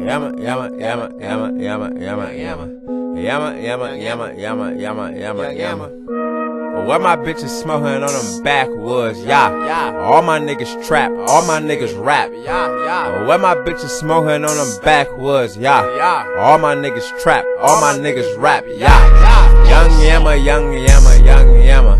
Yama, yama, yama, yama, yama, yama, yama. Yama, yama, yama, yama, yama, yama, yama. Where my bitches smoking on them backwoods, yeah. All my niggas trap, all my niggas rap, yeah. Where my bitches smoking on them backwoods, yeah. All my niggas trap, all my niggas rap, yeah. Young Yama, young Yama, young Yama.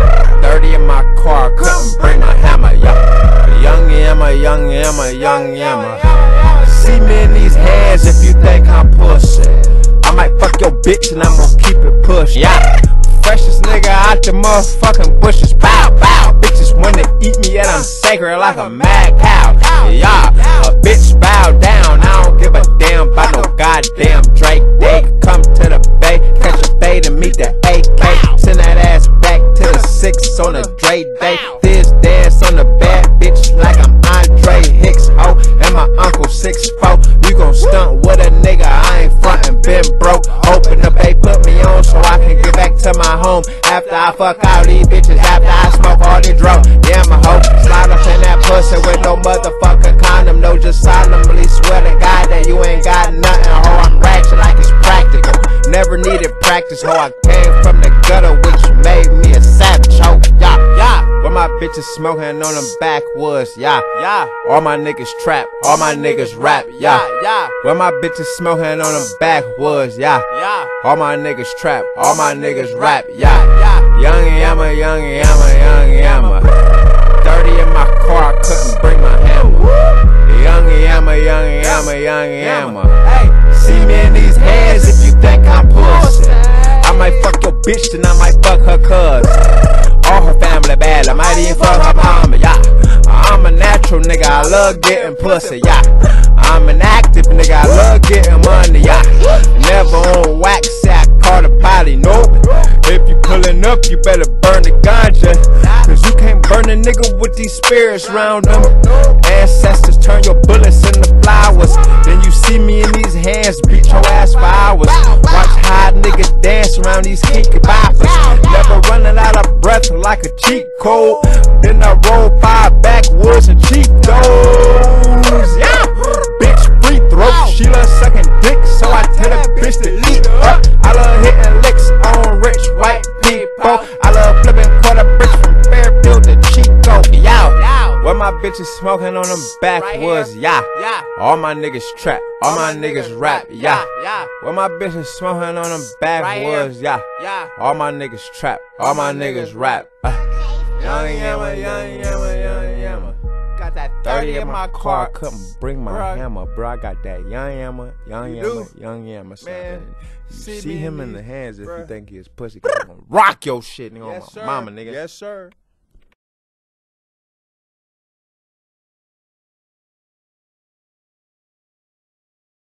30 in my car, couldn't bring my hammer, yeah. Young Yama, young Yama, young Yama. See me in these hands if you think I'm pussy. I might fuck your bitch and I'm gon' keep it push, yeah. Freshest nigga out the motherfucking bushes, bow, bow. Bitches wanna eat me and I'm sacred like a mad cow, yeah. A bitch bow down, I don't give a damn about no goddamn Drake. They come to the bay, catch a bay to meet the AK. Send that ass back to the 6 on a Dre day. This dance on the bad bitch like I'm Andre Hicks, ho. And my uncle 6'4". You gon' stunt with a nigga, I ain't frontin', been broke. Open up, they put me on so I can get back to my home. After I fuck all these bitches, after I smoke all this drugs. Yeah, I'm a hoe. Slide up in that pussy with no motherfucking condom. No, just solemnly swear to God that you ain't got nothing, ho. I'm ratchet like it's practical. Never needed practice, ho. I came from the gutter, which made me a savage, ho. Yeah, yeah. Where my bitches smoking on them backwoods, yeah, yeah. All my niggas trap, all my niggas rap, yeah, yeah. Where my bitches smoking on them backwoods, yeah, yeah. All my niggas trap, all my niggas rap, yeah, yeah. Young Yama, young Yama, young Yama. 30 in my car, I couldn't bring my hammer. Young Yama, young Yama, young Yama. Hey, see me in these hands if you think I'm pussy. I might fuck your bitch and I might fuck her cuz. All her family bad, I might even fuck her mama, yeah. I'm a natural nigga, I love getting pussy, yeah. I'm an active nigga, I love getting money, yeah. Never on wax, say I call the potty, nope. If you pullin' up, you better burn the ganja, cause you can't burn a nigga with these spirits round them. Ancestors turn your bullets into flowers. Then you see me in these hands, beat your ass for hours. Watch how niggas dance around these kinky boppers. Never running out of breath like a cheat code. Then I roll 5 backwoods and cheat those, yeah. Bitch free throw, she love sucking dick, so I tell that bitch to leap up. I love hitting licks on rich white people. I love flipping quarter bricks from Fairfield to Chico, yeah. Where my bitches smoking on them backwoods, yeah. All my niggas trap, all my niggas rap, yeah. Where my bitches smoking on them backwoods, yeah. All my niggas trap, all my niggas rap. Young Yama, young Yama, young Yama. Got that 30 in my car, couldn't bring my hammer, bro. I got that young Yama, young Yama, young Yama. Man, see him in the hands if you think he is pussy. Cause I'm gonna rock your shit, nigga, on my mama, nigga. Yes, sir.